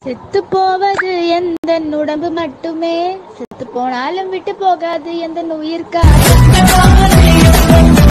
செத்து போவது எந்த உடம்பு மட்டுமே, செத்து போனாலும் விட்டு போகாது எந்த உயிர்க்கா.